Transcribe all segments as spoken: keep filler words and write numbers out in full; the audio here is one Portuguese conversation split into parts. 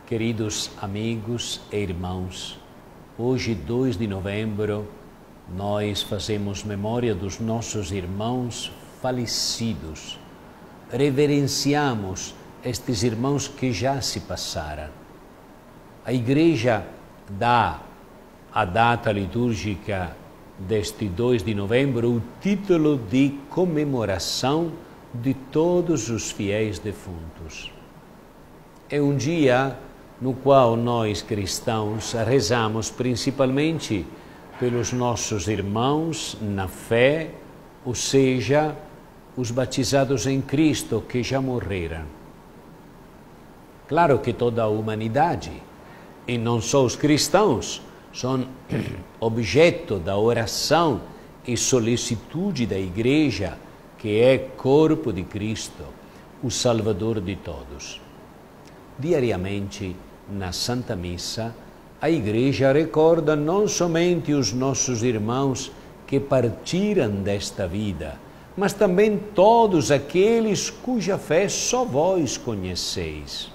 Queridos amigos e irmãos, hoje, dois de novembro, nós fazemos memória dos nossos irmãos falecidos. Reverenciamos estes irmãos que já se passaram. A Igreja dá à data litúrgica deste dois de novembro o título de comemoração de todos os fiéis defuntos. É um dia no qual nós cristãos rezamos principalmente pelos nossos irmãos na fé, ou seja, os batizados em Cristo que já morreram. Claro que toda a humanidade, e não só os cristãos, são objeto da oração e solicitude da Igreja, que é corpo de Cristo, o Salvador de todos. Diariamente, na Santa Missa, a Igreja recorda não somente os nossos irmãos que partiram desta vida, mas também todos aqueles cuja fé só vós conheceis.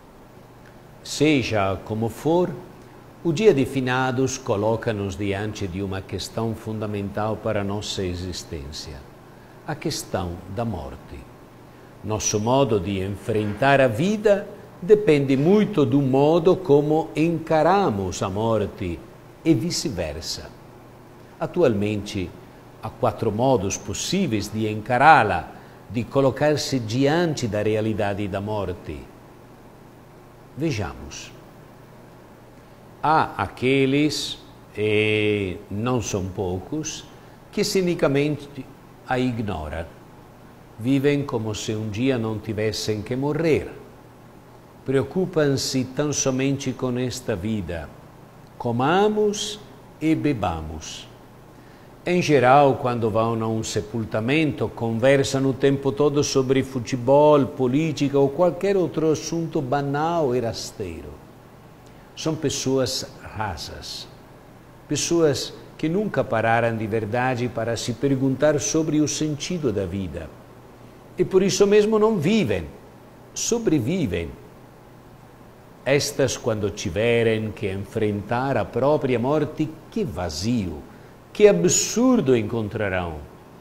Seja como for, o dia de finados coloca-nos diante de uma questão fundamental para a nossa existência, a questão da morte. Nosso modo de enfrentar a vida depende muito do modo como encaramos a morte e vice-versa. Atualmente, há quatro modos possíveis de encará-la, de colocar-se diante da realidade da morte. Vejamos. Há aqueles, e não são poucos, que cinicamente a ignoram. Vivem como se um dia não tivessem que morrer. Preocupam-se tão somente com esta vida. Comamos e bebamos. Em geral, quando vão a um sepultamento, conversam o tempo todo sobre futebol, política ou qualquer outro assunto banal e rasteiro. São pessoas rasas, pessoas que nunca pararam de verdade para se perguntar sobre o sentido da vida. E por isso mesmo não vivem, sobrevivem. Estas, quando tiverem que enfrentar a própria morte, que vazio, que absurdo encontrarão.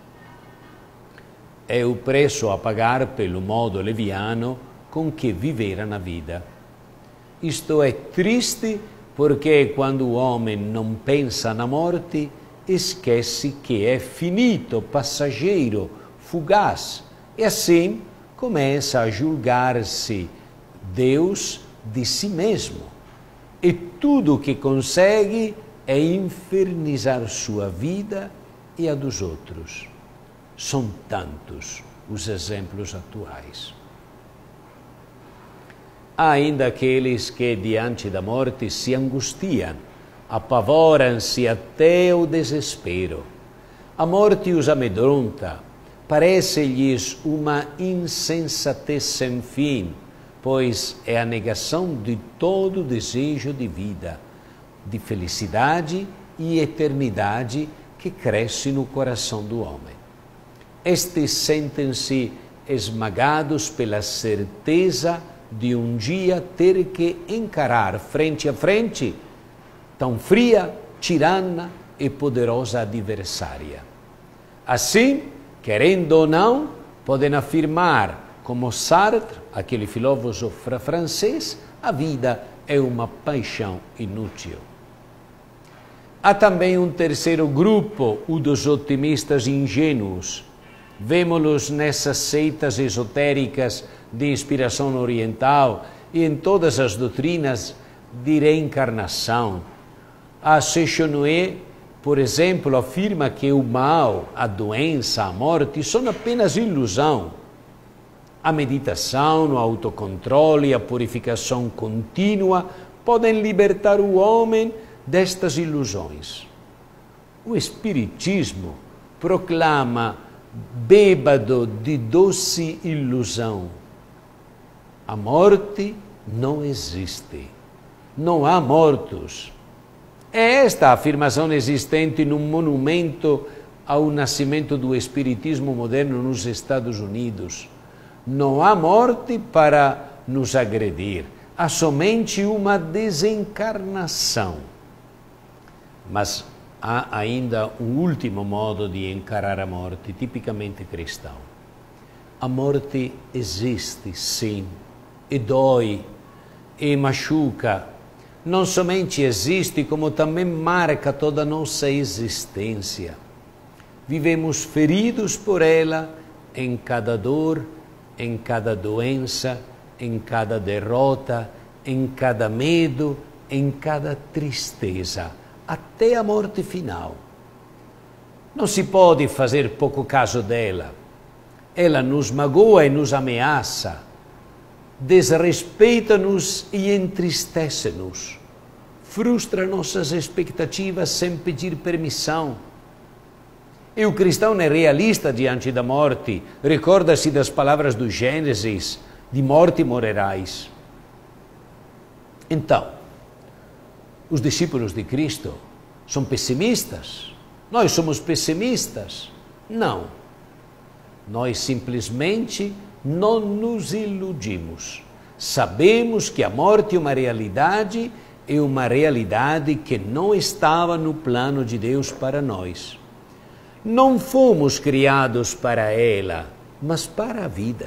É o preço a pagar pelo modo leviano com que viveram a vida. Isto é triste porque quando o homem não pensa na morte, esquece que é finito, passageiro, fugaz, e assim começa a julgar-se Deus de si mesmo. E tudo o que consegue é infernizar sua vida e a dos outros. São tantos os exemplos atuais. Há ainda aqueles que, diante da morte, se angustiam, apavoram-se até o desespero. A morte os amedronta, parece-lhes uma insensatez sem fim, pois é a negação de todo desejo de vida, de felicidade e eternidade que cresce no coração do homem. Estes sentem-se esmagados pela certeza de um dia ter que encarar frente a frente tão fria, tirana e poderosa adversária. Assim, querendo ou não, podem afirmar, como Sartre, aquele filósofo francês, a vida é uma paixão inútil. Há também um terceiro grupo, o dos otimistas ingênuos. Vemo-los nessas seitas esotéricas de inspiração oriental e em todas as doutrinas de reencarnação. A Sechonoe, por exemplo, afirma que o mal, a doença, a morte são apenas ilusão. A meditação, o autocontrole e a purificação contínua podem libertar o homem destas ilusões. O Espiritismo proclama bêbado de doce ilusão. A morte não existe. Não há mortos. É esta a afirmação existente num monumento ao nascimento do Espiritismo moderno nos Estados Unidos. Não há morte para nos agredir, há somente uma desencarnação. Mas há ainda um último modo de encarar a morte, tipicamente cristão. A morte existe, sim, e dói, e machuca. Não somente existe, como também marca toda a nossa existência. Vivemos feridos por ela em cada dor, em cada doença, em cada derrota, em cada medo, em cada tristeza, até a morte final. Não se pode fazer pouco caso dela. Ela nos magoa e nos ameaça, desrespeita-nos e entristece-nos, frustra nossas expectativas sem pedir permissão. E o cristão é realista diante da morte, recorda-se das palavras do Gênesis, de morte morrerás. Então, os discípulos de Cristo são pessimistas? Nós somos pessimistas? Não. Nós simplesmente não nos iludimos. Sabemos que a morte é uma realidade, é uma realidade que não estava no plano de Deus para nós. Não fomos criados para ela, mas para a vida.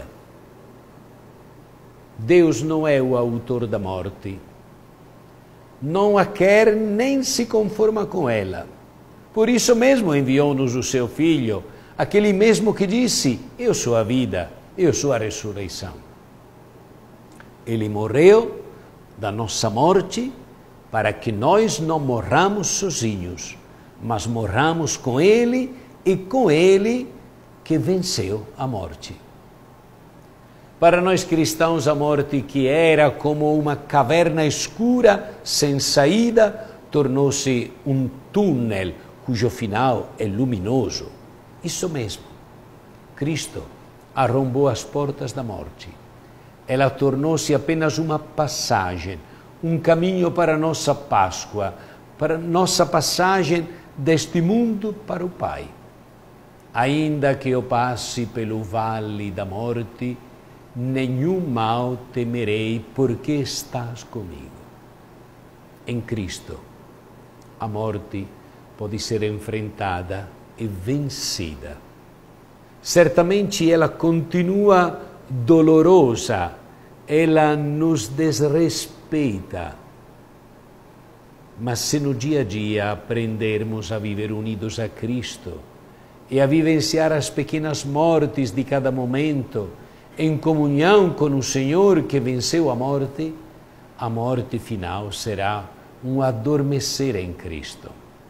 Deus não é o autor da morte. Não a quer nem se conforma com ela. Por isso mesmo enviou-nos o seu Filho, aquele mesmo que disse, eu sou a vida, eu sou a ressurreição. Ele morreu da nossa morte para que nós não morramos sozinhos, mas morramos com Ele e com Ele que venceu a morte. Para nós cristãos, a morte, que era como uma caverna escura, sem saída, tornou-se um túnel cujo final é luminoso. Isso mesmo. Cristo arrombou as portas da morte. Ela tornou-se apenas uma passagem, um caminho para a nossa Páscoa, para nossa passagem deste mundo para o Pai. Ainda que eu passe pelo vale da morte, nenhum mal temerei, porque estás comigo. Em Cristo, a morte pode ser enfrentada e vencida. Certamente ela continua dolorosa, ela nos desrespeita. Mas se no dia a dia aprendermos a viver unidos a Cristo e a vivenciar as pequenas mortes de cada momento, em comunhão com o Senhor que venceu a morte, a morte final será um adormecer em Cristo.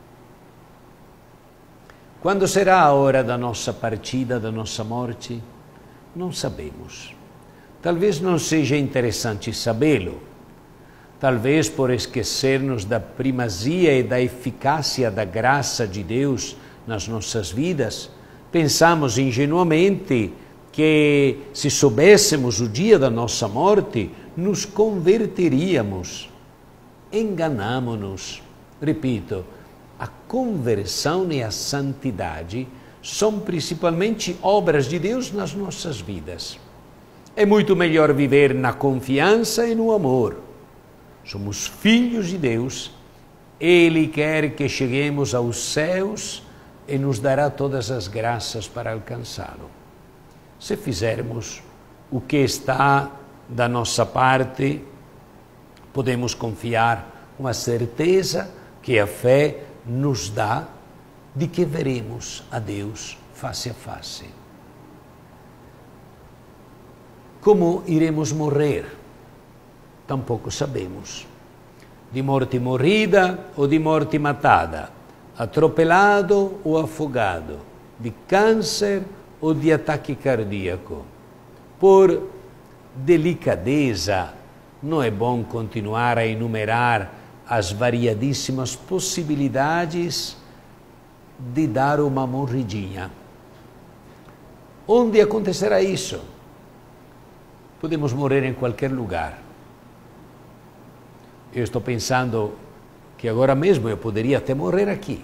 Quando será a hora da nossa partida, da nossa morte? Não sabemos. Talvez não seja interessante sabê-lo. Talvez por esquecer-nos da primazia e da eficácia da graça de Deus nas nossas vidas, pensamos ingenuamente que, se soubéssemos o dia da nossa morte, nos converteríamos. Enganamo-nos. Repito, a conversão e a santidade são principalmente obras de Deus nas nossas vidas. É muito melhor viver na confiança e no amor. Somos filhos de Deus. Ele quer que cheguemos aos céus e nos dará todas as graças para alcançá-lo. Se fizermos o que está da nossa parte, podemos confiar com a certeza que a fé nos dá de que veremos a Deus face a face. Como iremos morrer? Tampouco sabemos. De morte morrida ou de morte matada, atropelado ou afogado, de câncer ou de ataque cardíaco. Por delicadeza, não é bom continuar a enumerar as variadíssimas possibilidades de dar uma morridinha. Onde acontecerá isso? Podemos morrer em qualquer lugar. Eu estou pensando que agora mesmo eu poderia até morrer aqui.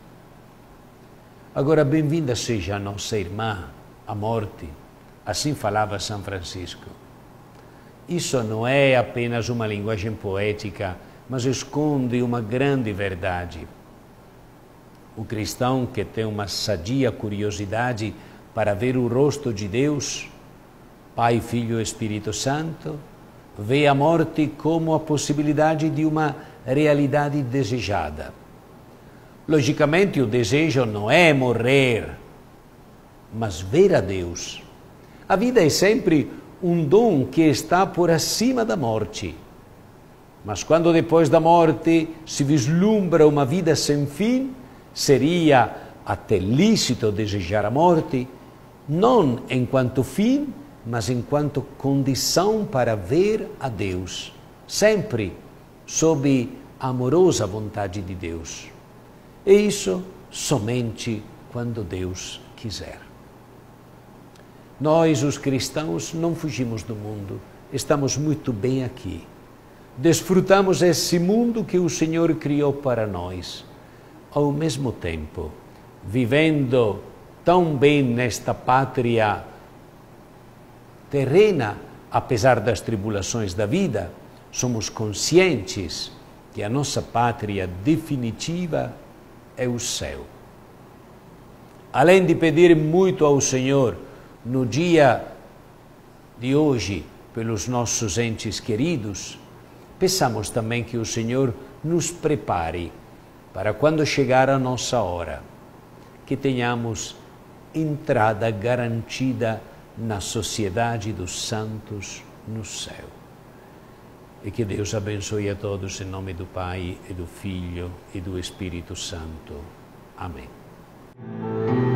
Agora, bem-vinda seja a nossa irmã, a morte. Assim falava São Francisco. Isso não é apenas uma linguagem poética, mas esconde uma grande verdade. O cristão que tem uma sadia curiosidade para ver o rosto de Deus, Pai, Filho e Espírito Santo, vê a morte como a possibilidade de uma realidade desejada. Logicamente, o desejo não é morrer, mas ver a Deus. A vida é sempre um dom que está por acima da morte. Mas quando depois da morte se vislumbra uma vida sem fim, seria até lícito desejar a morte, não enquanto fim, mas enquanto condição para ver a Deus, sempre sob a amorosa vontade de Deus. E isso somente quando Deus quiser. Nós, os cristãos, não fugimos do mundo, estamos muito bem aqui. Desfrutamos esse mundo que o Senhor criou para nós. Ao mesmo tempo, vivendo tão bem nesta pátria terrena, apesar das tribulações da vida, somos conscientes que a nossa pátria definitiva é o céu. Além de pedir muito ao Senhor no dia de hoje pelos nossos entes queridos, peçamos também que o Senhor nos prepare para quando chegar a nossa hora, que tenhamos entrada garantida na sociedade dos santos no céu. E que Deus abençoe a todos em nome do Pai, e do Filho, e do Espírito Santo. Amém.